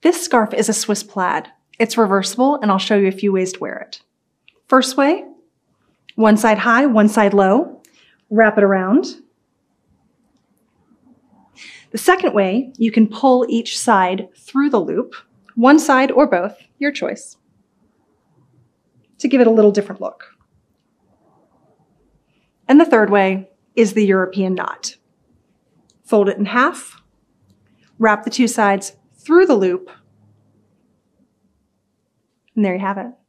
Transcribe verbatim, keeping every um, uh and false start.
This scarf is a Swiss plaid. It's reversible, and I'll show you a few ways to wear it. First way, one side high, one side low. Wrap it around. The second way, you can pull each side through the loop, one side or both, your choice, to give it a little different look. And the third way is the European knot. Fold it in half, wrap the two sides through the loop, and there you have it.